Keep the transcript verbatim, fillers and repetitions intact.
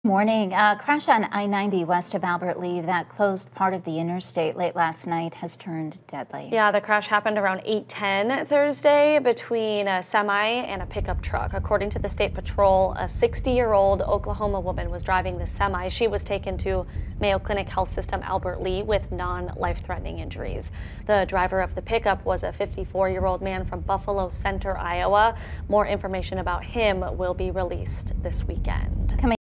Morning. A crash on I ninety west of Albert Lea that closed part of the interstate late last night has turned deadly. Yeah, the crash happened around eight ten Thursday between a semi and a pickup truck. According to the State Patrol, a sixty-year-old Oklahoma woman was driving the semi. She was taken to Mayo Clinic Health System Albert Lea with non-life-threatening injuries. The driver of the pickup was a fifty-four-year-old man from Buffalo Center, Iowa. More information about him will be released this weekend. Coming